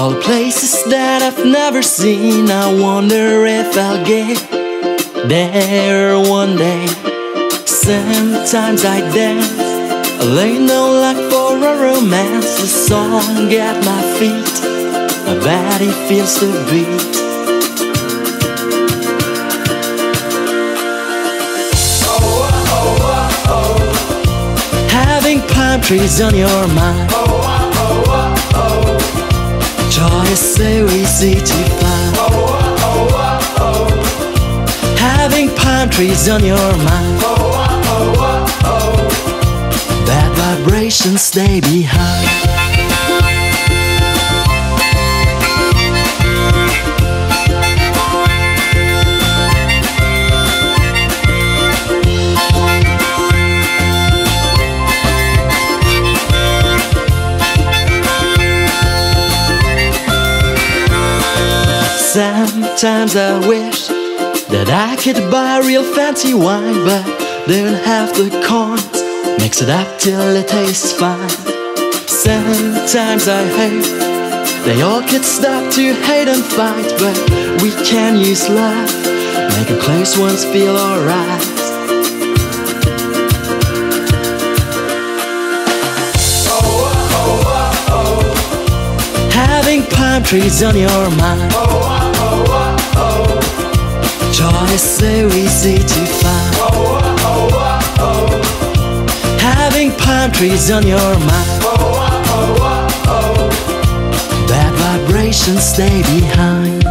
All places that I've never seen, I wonder if I'll get there one day. Sometimes I dance, I lay no luck for a romance. The song at my feet, my body feels the beat. Having palm trees on your mind, joy is so easy to find. Having palm trees on your mind, bad vibrations stay behind. Sometimes I wish that I could buy real fancy wine, but don't have the coins, mix it up till it tastes fine. Sometimes I hope they all could stop to hate and fight, but we can use love, make our close ones feel alright. Having palm trees on your mind, joy is so easy to find. Having palm trees on your mind, bad vibrations stay behind.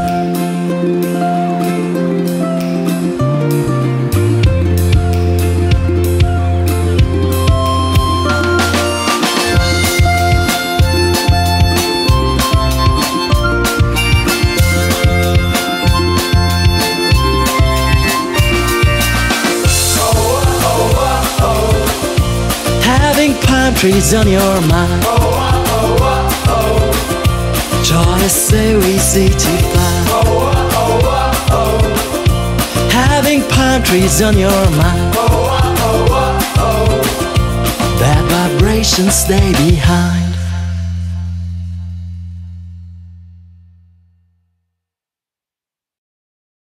Having palm trees on your mind, joy is so easy to find. Having palm trees on your mind, bad vibrations stay behind.